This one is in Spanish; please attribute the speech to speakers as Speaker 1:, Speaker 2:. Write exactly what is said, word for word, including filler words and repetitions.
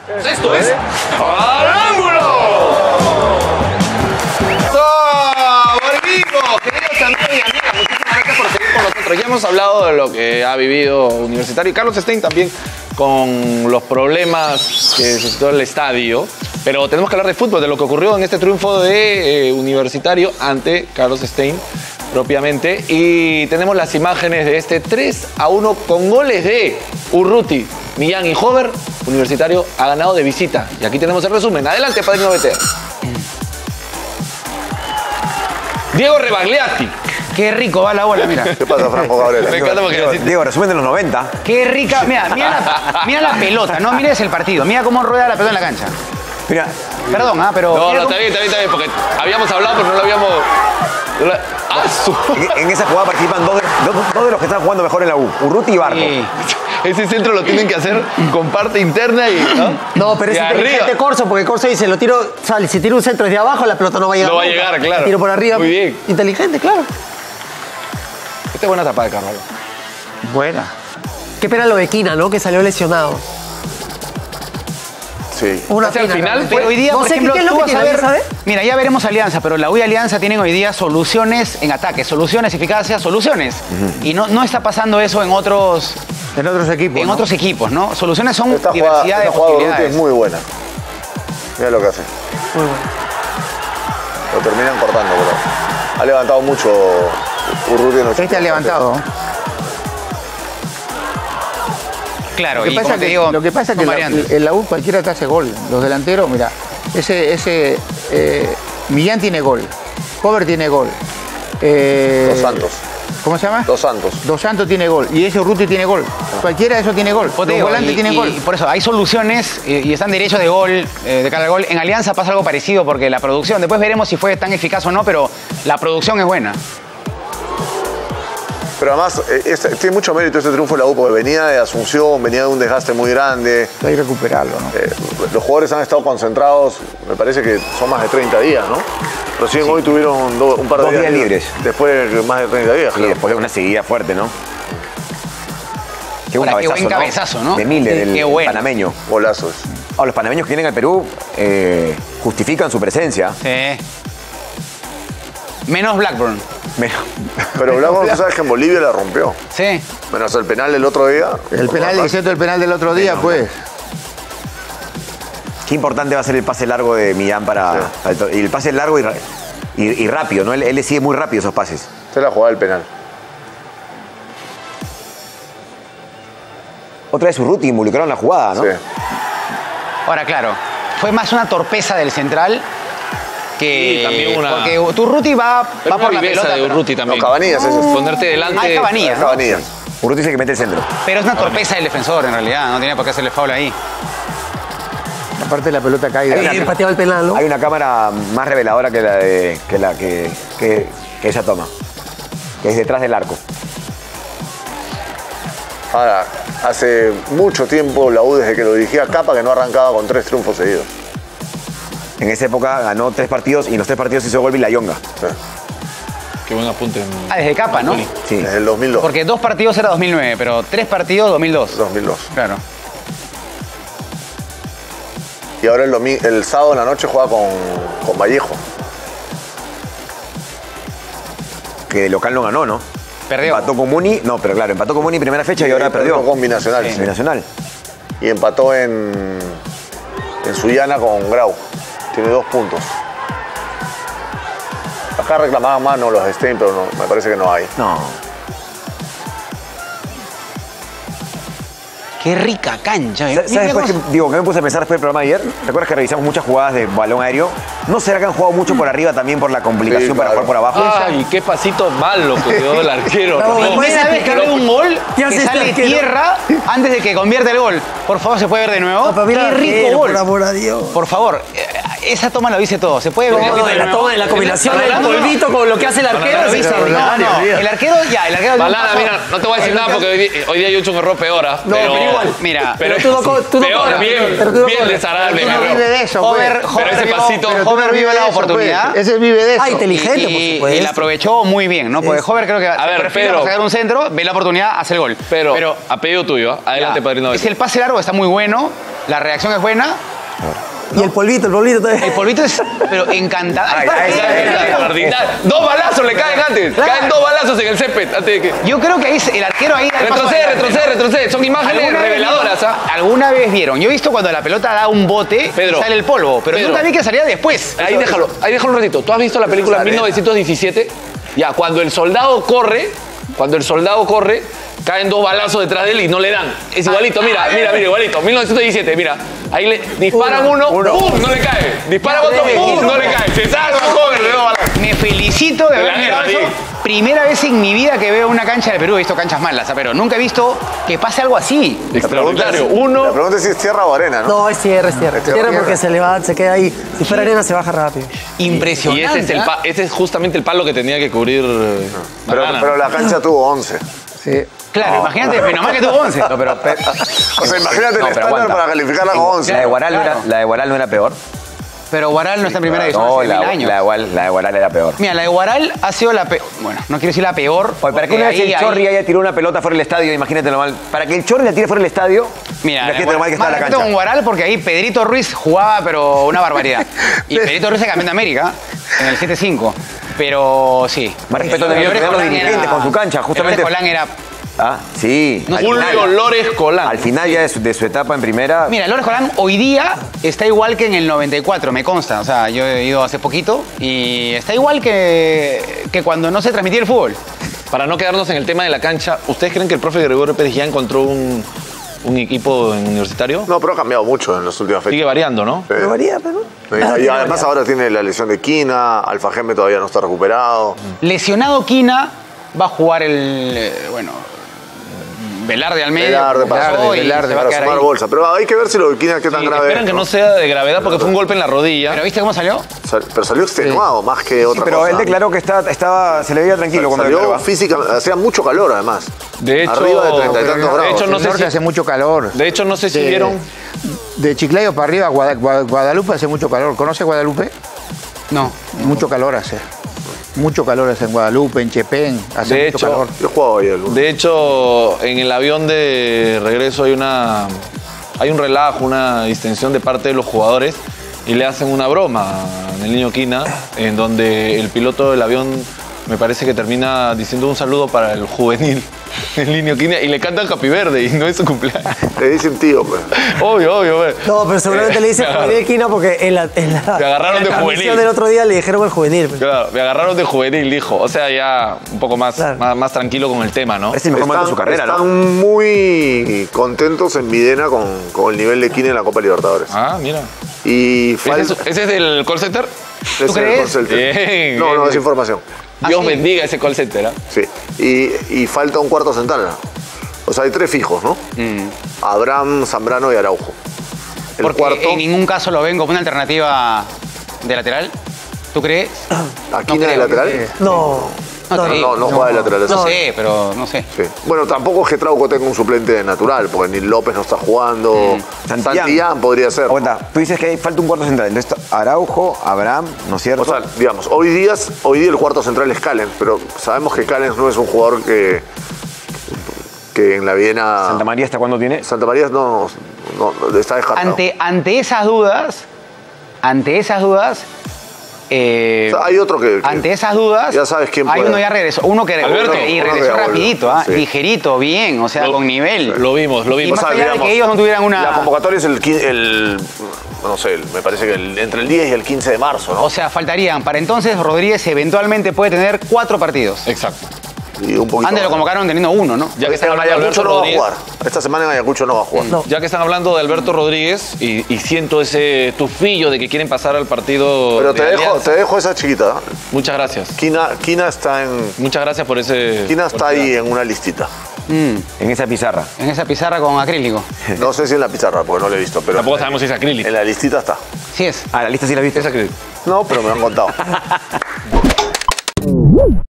Speaker 1: Esto es ¡Al Ángulo! ¡Volvimos! Queridos amigos y amigas, muchísimas gracias por seguir con nosotros. Ya hemos hablado de lo que ha vivido Universitario y Carlos Stein también con los problemas que suscitó el estadio. Pero tenemos que hablar de fútbol, de lo que ocurrió en este triunfo de eh, Universitario ante Carlos Stein propiamente. Y tenemos las imágenes de este tres a uno con goles de Urruti, Millán y Hover. Universitario ha ganado de visita. Y aquí tenemos el resumen. Adelante, padrino Beter. Diego Rebagliati.
Speaker 2: Qué rico va la bola, mira.
Speaker 3: ¿Qué pasa, Franco Gabriel?
Speaker 1: Me encanta porque
Speaker 4: Diego,
Speaker 1: así-
Speaker 4: Diego, resumen de los noventa.
Speaker 2: Qué rica. Mira, mira la, mira la pelota, no mires el partido. Mira cómo rueda la pelota en la cancha.
Speaker 4: Mira,
Speaker 2: Perdón, ah, pero.
Speaker 1: No,
Speaker 2: mira
Speaker 1: no,
Speaker 2: cómo-
Speaker 1: está bien, está bien, está bien, porque habíamos hablado, pero no lo habíamos... no lo- ¡Ah, su-
Speaker 4: en, en esa jugada participan dos de, dos- dos de los que están jugando mejor en la U, Urruti y Barco.
Speaker 2: Sí.
Speaker 1: Ese centro lo tienen que hacer con parte interna y... No,
Speaker 5: No, pero
Speaker 1: Y
Speaker 5: es
Speaker 1: arriba.
Speaker 5: inteligente Corso, porque Corso dice, lo tiro, o sea, si tiro un centro desde abajo, la pelota no va a llegar.
Speaker 1: No va a
Speaker 5: nunca.
Speaker 1: llegar, claro.
Speaker 5: Tiro por arriba.
Speaker 1: Muy bien.
Speaker 5: Inteligente, claro.
Speaker 1: Esta es buena tapada de Carvalho.
Speaker 2: Buena.
Speaker 5: Qué pena lo de Quina, ¿no? Que salió lesionado.
Speaker 3: Sí.
Speaker 5: Una
Speaker 1: Casi al
Speaker 5: pena,
Speaker 1: final
Speaker 5: realmente.
Speaker 1: fue-
Speaker 2: Hoy día,
Speaker 5: no
Speaker 2: por
Speaker 5: sé
Speaker 2: ejemplo,
Speaker 5: qué es lo
Speaker 2: tú
Speaker 5: que
Speaker 2: vas a
Speaker 5: tiene,
Speaker 2: ver.
Speaker 5: ¿sabes?
Speaker 2: Mira, ya veremos Alianza, pero la U y Alianza tienen hoy día soluciones en ataque, soluciones, eficacia, soluciones. Y no, no está pasando eso en otros,
Speaker 4: En otros equipos.
Speaker 2: en
Speaker 4: ¿no?
Speaker 2: otros equipos, ¿no? Soluciones son
Speaker 3: Esta jugada,
Speaker 2: diversidad
Speaker 3: esta
Speaker 2: de
Speaker 3: jugada de Urruti
Speaker 2: posibilidades.
Speaker 3: es muy buena. Mira lo que hace.
Speaker 5: Muy bueno.
Speaker 3: Lo terminan cortando, pero ha levantado mucho Urruti en los
Speaker 2: Este ha levantado. Claro,
Speaker 6: Lo que
Speaker 2: y
Speaker 6: pasa
Speaker 2: como te
Speaker 6: que,
Speaker 2: digo,
Speaker 6: lo que pasa
Speaker 2: son
Speaker 6: que la-
Speaker 2: variantes.
Speaker 6: en la U cualquiera te hace gol. Los delanteros, mira, ese, ese eh, Millán tiene gol, Hover tiene gol. eh,
Speaker 3: Dos Santos.
Speaker 6: ¿Cómo se llama?
Speaker 3: Dos Santos.
Speaker 6: Dos Santos tiene gol. Y ese Urruti tiene gol. Cualquiera de esos tiene gol.
Speaker 2: Pues te
Speaker 6: Los
Speaker 2: digo,
Speaker 6: volantes
Speaker 2: y-
Speaker 6: tienen
Speaker 2: y-
Speaker 6: gol.
Speaker 2: y por eso hay soluciones y, y están derechos de gol, eh, de cara al gol. En Alianza pasa algo parecido porque la producción, después veremos si fue tan eficaz o no, pero la producción es buena.
Speaker 3: Pero además, eh, este- tiene mucho mérito este triunfo de la U, porque venía de Asunción, venía de un desgaste muy grande.
Speaker 6: Hay que recuperarlo, ¿no?
Speaker 3: Eh, los jugadores han estado concentrados, me parece que son más de treinta días, ¿no? Recién hoy tuvieron do- un par de
Speaker 4: Dos días libres.
Speaker 3: Después de más de treinta días,
Speaker 4: Y
Speaker 3: creo.
Speaker 4: después de una seguida fuerte, ¿no? Qué buen
Speaker 2: Ahora, qué buen
Speaker 4: cabezazo,
Speaker 2: cabezazo, ¿no?
Speaker 4: De Miller,
Speaker 2: Qué
Speaker 4: el
Speaker 2: bueno.
Speaker 4: panameño.
Speaker 3: Golazos.
Speaker 4: Ah, los panameños que vienen al Perú eh, justifican su presencia.
Speaker 2: Sí. Menos Blackburn.
Speaker 4: Menos-
Speaker 3: Pero Blanco, tú sabes que en Bolivia la rompió.
Speaker 2: Sí.
Speaker 3: Menos el penal del otro día.
Speaker 6: El penal, excepto el penal del otro día, pues.
Speaker 4: Qué importante va a ser el pase largo de Millán para...
Speaker 3: Sí.
Speaker 4: para el to- y el pase largo y, ra- y- y rápido, ¿no? Él, él le sigue muy rápido esos pases.
Speaker 3: Esta es la jugada del penal.
Speaker 4: Otra vez Urruti involucrado en la jugada, ¿no?
Speaker 3: Sí.
Speaker 2: Ahora, claro, fue más una torpeza del central que...
Speaker 1: Sí, también una-
Speaker 2: Porque Urruti va,
Speaker 1: Pero
Speaker 2: va
Speaker 1: una
Speaker 2: por la
Speaker 1: viveza
Speaker 2: pelota.
Speaker 1: de
Speaker 2: pero-
Speaker 1: Urruti también.
Speaker 3: No, Cabanillas ese es.
Speaker 1: Ponerte delante...
Speaker 2: Ah, es Cabanillas, ¿no?
Speaker 3: Cabanillas.
Speaker 4: Urruti es el que mete el centro.
Speaker 2: Pero es una torpeza del defensor, en realidad. No tenía por qué hacerle foul ahí.
Speaker 6: Aparte la pelota cae.
Speaker 4: Hay una-
Speaker 5: Bien pateado el penal, ¿no?
Speaker 4: Hay una cámara más reveladora que la de, que la que, que, que esa toma, que es detrás del arco.
Speaker 3: Ahora, hace mucho tiempo la U, desde que lo dirigía Capa, que no arrancaba con tres triunfos seguidos.
Speaker 4: En esa época ganó tres partidos y en los tres partidos hizo gol Villayonga.
Speaker 3: Sí.
Speaker 1: Qué buen apunte. en-
Speaker 2: Ah, desde Capa, ¿no?
Speaker 4: Sí.
Speaker 3: Desde el dos mil dos.
Speaker 2: Porque dos partidos era dos mil nueve, pero tres partidos dos mil dos.
Speaker 3: dos mil dos.
Speaker 2: Claro.
Speaker 3: Y ahora el, domi- el sábado en la noche juega con, con Vallejo.
Speaker 4: Que de local no ganó, ¿no?
Speaker 2: Perdió.
Speaker 4: Empató con Muni, no, pero claro, empató con Muni primera fecha y ahora perdió.
Speaker 3: con Binacional.
Speaker 4: Sí,
Speaker 3: sí.
Speaker 4: Binacional.
Speaker 3: Y empató en, en Sullana con Grau. Tiene dos puntos. Acá reclamaban mano los Stein, pero no, me parece que no hay.
Speaker 4: No.
Speaker 2: Qué rica cancha.
Speaker 4: ¿Sabes
Speaker 2: Mira
Speaker 4: después que,
Speaker 2: cómo-
Speaker 4: digo, que me puse a pensar después del programa de ayer? ¿Recuerdas que revisamos muchas jugadas de balón aéreo? ¿No será que han jugado mucho por arriba también por la complicación
Speaker 3: Sí,
Speaker 4: para
Speaker 3: claro.
Speaker 4: jugar por abajo?
Speaker 1: Ay, qué pasito malo que dio el arquero.
Speaker 5: Bravo,
Speaker 1: No,
Speaker 5: ¿me puedes
Speaker 2: Primera vez que
Speaker 5: explicar?
Speaker 2: veo un gol
Speaker 5: ¿Qué hace
Speaker 2: que
Speaker 5: este
Speaker 2: sale
Speaker 5: arquero?
Speaker 2: tierra antes de que convierta el gol. Por favor, ¿se puede ver de nuevo?
Speaker 5: No, pero mira
Speaker 2: Qué
Speaker 5: al
Speaker 2: rico
Speaker 5: arquero,
Speaker 2: gol.
Speaker 5: por amor a Dios.
Speaker 2: Por favor, eh, esa toma lo dice todo. ¿Se puede ver?
Speaker 5: No, no,
Speaker 2: de
Speaker 5: la
Speaker 2: nuevo?
Speaker 5: toma de la combinación del
Speaker 2: No, no, no.
Speaker 5: polvito con lo que hace el arquero.
Speaker 2: Lo
Speaker 5: es
Speaker 2: dice, no,
Speaker 5: extraordinario.
Speaker 2: no, el arquero ya, el arquero dio un
Speaker 1: Balada,
Speaker 2: paso-
Speaker 1: mira, no te voy a decir nada porque hoy, di- hoy día yo he hecho un error peor. ¿ah?
Speaker 5: No, pero igual.
Speaker 2: Mira,
Speaker 1: Pero,
Speaker 5: Pero tú no co- tú no
Speaker 1: peor,
Speaker 5: cobras.
Speaker 1: bien,
Speaker 5: Pero tú no
Speaker 1: bien
Speaker 5: cobras.
Speaker 1: desagradable.
Speaker 6: Tú no
Speaker 1: mi error.
Speaker 6: vives de eso,
Speaker 2: Hover,
Speaker 6: pues.
Speaker 2: Hover
Speaker 1: ese
Speaker 2: vio-
Speaker 1: pasito-
Speaker 2: Hover
Speaker 6: Tú no
Speaker 2: vio
Speaker 6: vives
Speaker 2: la
Speaker 6: de eso,
Speaker 2: oportunidad.
Speaker 6: pues. Ese vive de eso.
Speaker 5: Ah, inteligente, por
Speaker 2: y,
Speaker 5: supuesto.
Speaker 2: y la aprovechó muy bien, ¿no? Porque
Speaker 5: Sí.
Speaker 2: Hover creo que
Speaker 1: A ver,
Speaker 2: se perfila
Speaker 1: Pedro.
Speaker 2: para sacar un centro, ve la oportunidad, hace el gol.
Speaker 1: Pero, apellido tuyo. ¿ah? Adelante,
Speaker 2: ya,
Speaker 1: padrino.
Speaker 2: es el pase largo, está muy bueno. La reacción es buena.
Speaker 5: Y el polvito, el polvito todavía.
Speaker 2: El polvito es, pero encantador.
Speaker 4: Ay, ay, ay, ay.
Speaker 1: Dos balazos le caen antes. Caen dos balazos en el césped. Antes de que...
Speaker 2: Yo creo que ahí el arquero ahí... da el paso
Speaker 1: Retrocede,
Speaker 2: adelante,
Speaker 1: retrocede,
Speaker 2: ¿no?
Speaker 1: retrocede. Son imágenes
Speaker 2: ¿Alguna vez
Speaker 1: reveladoras,
Speaker 2: vieron-
Speaker 1: ¿ah?
Speaker 2: ¿Alguna vez vieron? Yo he visto cuando la pelota da un bote
Speaker 1: Pedro.
Speaker 2: y sale el polvo, pero
Speaker 1: Pedro.
Speaker 2: nunca vi que salía después.
Speaker 1: Ahí déjalo, ahí déjalo un ratito. ¿Tú has visto la película
Speaker 3: arena.
Speaker 1: mil novecientos diecisiete? Ya, cuando el soldado corre, cuando el soldado corre, caen dos balazos detrás de él y no le dan. Es igualito, mira, mira, mira, igualito. mil novecientos diecisiete, mira. Ahí le disparan uno, ¡pum! No le cae. Disparan otro, ¡pum! No le cae. Se salva, joven, le da balazos.
Speaker 2: Me felicito de
Speaker 1: De la
Speaker 2: haber
Speaker 1: guerra,
Speaker 2: mirado eso.
Speaker 1: sí.
Speaker 2: Primera vez en mi vida que veo una cancha de Perú. He visto canchas malas, pero nunca he visto que pase algo así.
Speaker 1: Extraordinario.
Speaker 3: La
Speaker 1: Uno,
Speaker 3: pregunta es si es tierra o arena, ¿no?
Speaker 5: No, es tierra, es tierra.
Speaker 3: Es tierra.
Speaker 5: Tierra porque se le va, se queda ahí. Si fuera arena se baja rápido.
Speaker 1: y
Speaker 2: Impresionante.
Speaker 1: ese es, el
Speaker 2: ¿ah?
Speaker 1: pa- ese es justamente el palo que tenía que cubrir eh,
Speaker 3: Pero,
Speaker 1: Maidana.
Speaker 3: pero la cancha tuvo once.
Speaker 6: Sí.
Speaker 2: Claro, imagínate, menos mal que tuvo once.
Speaker 4: No, pero, pe-
Speaker 3: O sea, imagínate
Speaker 4: No,
Speaker 3: el
Speaker 4: pero
Speaker 3: estándar
Speaker 4: aguanta.
Speaker 3: para calificarla con once.
Speaker 4: la de Guaral no era,
Speaker 2: Claro.
Speaker 4: la de Guaral no era peor.
Speaker 2: Pero Guaral no está en primera división
Speaker 4: No,
Speaker 2: hace
Speaker 4: la,
Speaker 2: mil
Speaker 4: la,
Speaker 2: años.
Speaker 4: de Guaral, la de Guaral era peor.
Speaker 2: Mira, la de Guaral ha sido la peor. Bueno, no quiero decir la peor.
Speaker 4: Oye, para que
Speaker 2: porque
Speaker 4: una vez
Speaker 2: ahí-
Speaker 4: el Chorri
Speaker 2: ahí-
Speaker 4: haya tirado una pelota fuera del estadio, imagínate lo mal. Para que el Chorri la tire fuera del estadio,
Speaker 2: Mira,
Speaker 4: imagínate lo mal que está
Speaker 2: más
Speaker 4: la
Speaker 2: respeto
Speaker 4: cancha.
Speaker 2: con Guaral porque ahí Pedrito Ruiz jugaba, pero una barbaridad. Y Pedrito Ruiz es campeón de América en el siete cinco. Pero sí.
Speaker 4: Más respeto
Speaker 2: Lo de
Speaker 4: deberían tener los
Speaker 2: Colán
Speaker 4: dirigentes
Speaker 2: era-
Speaker 4: con su cancha, justamente.
Speaker 2: Lo de Colán era.
Speaker 4: Ah, sí.
Speaker 2: No,
Speaker 4: al,
Speaker 1: Julio
Speaker 4: final,
Speaker 1: Lores Colán.
Speaker 4: al final ya de su, de su etapa en primera.
Speaker 2: Mira, Lores Colán hoy día está igual que en el noventa y cuatro, me consta. O sea, yo he ido hace poquito y está igual que, que cuando no se transmitía el fútbol.
Speaker 1: Para no quedarnos en el tema de la cancha, ¿ustedes creen que el profe Gregorio Pérez ya encontró un, un equipo en universitario?
Speaker 3: No, pero ha cambiado mucho en las últimas
Speaker 1: Sigue
Speaker 3: fechas.
Speaker 1: variando, ¿no?
Speaker 3: Sí.
Speaker 5: Pero varía, pero.
Speaker 3: Y, y además ahora tiene la lesión de Quina, Alfa Geme todavía no está recuperado.
Speaker 2: Lesionado Quina va a jugar el. eh, bueno. Velarde al medio.
Speaker 3: Velarde,
Speaker 2: como
Speaker 3: para-
Speaker 2: pasó, y
Speaker 6: Velarde,
Speaker 2: se va a
Speaker 3: Para
Speaker 2: quedar
Speaker 3: sumar
Speaker 2: ahí.
Speaker 3: bolsa. Pero hay que ver si lo de Quina qué tan
Speaker 1: Sí,
Speaker 3: grave
Speaker 1: esperan
Speaker 3: es,
Speaker 1: que
Speaker 3: ¿no?
Speaker 1: no sea de gravedad porque fue un golpe en la rodilla.
Speaker 2: ¿Pero viste cómo salió?
Speaker 3: Sal- Pero salió extenuado más que otra
Speaker 4: pero
Speaker 3: cosa.
Speaker 4: él declaró que está, estaba, se le veía tranquilo cuando
Speaker 3: Salió
Speaker 4: declaraba.
Speaker 3: física, hacía mucho calor además.
Speaker 1: De hecho,
Speaker 3: Arriba de treinta y
Speaker 1: de
Speaker 3: tantos grados.
Speaker 1: hecho,
Speaker 6: En
Speaker 1: no
Speaker 6: el
Speaker 1: sé
Speaker 6: norte
Speaker 1: si-
Speaker 6: hace mucho calor.
Speaker 1: De hecho, no sé si
Speaker 6: De-
Speaker 1: vieron.
Speaker 6: De Chiclayo para arriba, Guada- Gua- Guadalupe hace mucho calor. ¿Conoce Guadalupe?
Speaker 2: No.
Speaker 6: Mucho calor hace. Mucho calor hace en Guadalupe, en Chepén. Hace
Speaker 1: De
Speaker 6: mucho
Speaker 1: hecho,
Speaker 6: calor.
Speaker 3: Yo jugaba hoy el lunes.
Speaker 1: De hecho, en el avión de regreso hay una. Hay un relajo, una distensión de parte de los jugadores y le hacen una broma al niño Quina, en donde el piloto del avión me parece que termina diciendo un saludo para el juvenil, el niño Quina, y le canta el Happy Verde y no es su cumpleaños.
Speaker 3: Le dicen tío, pues.
Speaker 1: Obvio, obvio, pues.
Speaker 5: No, pero seguramente le dice
Speaker 1: Me
Speaker 5: juvenil Quina porque en la, en la,
Speaker 1: Me agarraron
Speaker 5: en
Speaker 1: de
Speaker 5: la
Speaker 1: juvenil.
Speaker 5: transmisión del otro día le dijeron el juvenil. pues.
Speaker 1: Claro, me agarraron de juvenil, dijo. O sea, ya un poco más,
Speaker 5: Claro.
Speaker 1: más, más tranquilo con el tema, ¿no?
Speaker 4: Es el mejor momento de su carrera,
Speaker 3: están
Speaker 4: ¿no?
Speaker 3: muy contentos en Videna con, con el nivel de Quina en la Copa Libertadores.
Speaker 1: Ah, mira.
Speaker 3: Y
Speaker 1: ¿Ese
Speaker 3: falta.
Speaker 1: es, ese es del call center?
Speaker 3: ese es el
Speaker 2: crees?
Speaker 3: call center.
Speaker 1: Bien,
Speaker 3: no, no,
Speaker 1: bien.
Speaker 3: es información.
Speaker 1: Dios
Speaker 2: ¿Ah, sí?
Speaker 1: bendiga ese call center, ¿ah?
Speaker 3: Sí. Y, y falta un cuarto central. O sea, hay tres fijos, ¿no? Abraham, Zambrano y Araujo. El
Speaker 2: Porque
Speaker 3: cuarto,
Speaker 2: en ningún caso lo ven como una alternativa de lateral. ¿Tú crees?
Speaker 3: ¿a Quina de
Speaker 2: creo,
Speaker 3: lateral?
Speaker 5: No.
Speaker 2: No,
Speaker 5: No,
Speaker 2: te
Speaker 5: no,
Speaker 2: digo.
Speaker 3: No, no juega de lateral.
Speaker 2: No
Speaker 3: eso sí.
Speaker 2: sé, pero no sé.
Speaker 3: Sí. Bueno, tampoco es que Trauco tenga un suplente natural, porque ni López no está jugando.
Speaker 4: Santillán.
Speaker 3: Santillán podría ser.
Speaker 4: Aguanta, tú dices que hay, falta un cuarto central. Entonces, Araujo, Abraham, ¿no es cierto?
Speaker 3: O sea, digamos, hoy día, hoy día el cuarto central es Callens, pero sabemos que Callens no es un jugador que, que en la Viena...
Speaker 4: Santa María, ¿hasta cuándo tiene?
Speaker 3: Santa María no, no, no, está descartado.
Speaker 2: Ante, ante esas dudas, ante esas dudas, eh,
Speaker 3: O sea, hay otro que, que-
Speaker 2: ante esas dudas,
Speaker 3: ya sabes quién
Speaker 2: hay
Speaker 3: puede.
Speaker 2: uno ya regresó, uno que
Speaker 1: Alberto,
Speaker 2: y
Speaker 3: uno
Speaker 2: regresó
Speaker 3: que volvió.
Speaker 2: rapidito, ¿ah?
Speaker 3: Sí.
Speaker 2: ligerito, bien, o sea,
Speaker 1: Lo-
Speaker 2: con nivel.
Speaker 1: Lo vimos, lo
Speaker 2: Y
Speaker 1: vimos.
Speaker 2: más
Speaker 3: O sea,
Speaker 2: allá de
Speaker 3: digamos,
Speaker 2: que ellos no tuvieran una...
Speaker 3: La convocatoria es el, quin- el no sé, el- me parece que el- entre el diez y el quince de marzo, ¿no?
Speaker 2: O sea, faltarían, para entonces Rodríguez eventualmente puede tener cuatro partidos.
Speaker 1: Exacto.
Speaker 3: Y un poquito
Speaker 2: Antes lo
Speaker 3: más.
Speaker 2: convocaron teniendo uno, ¿no?
Speaker 1: Ya que están
Speaker 3: En
Speaker 1: hablando de
Speaker 3: Ayacucho
Speaker 1: Alberto
Speaker 3: no va a
Speaker 1: Rodríguez,
Speaker 3: jugar. Esta semana en Ayacucho no va a jugar.
Speaker 5: No.
Speaker 1: ya que están hablando de Alberto Rodríguez y, y siento ese tufillo de que quieren pasar al partido
Speaker 3: Pero te
Speaker 1: de
Speaker 3: dejo,
Speaker 1: Alianza.
Speaker 3: te dejo esa chiquita. ¿eh?
Speaker 1: Muchas gracias.
Speaker 3: Quina, Quina está en.
Speaker 1: Muchas gracias por ese...
Speaker 3: Quina
Speaker 1: por
Speaker 3: está
Speaker 1: ese
Speaker 3: ahí
Speaker 1: dato.
Speaker 3: en una listita.
Speaker 2: Mm,
Speaker 4: En esa pizarra.
Speaker 2: en esa pizarra con acrílico.
Speaker 3: No sé si en la pizarra, porque no la he visto, pero.
Speaker 1: Tampoco sabemos si es acrílico.
Speaker 3: En la listita está.
Speaker 2: Sí es.
Speaker 4: Ah, la lista sí la viste.
Speaker 1: Es acrílico.
Speaker 3: No, pero me han contado.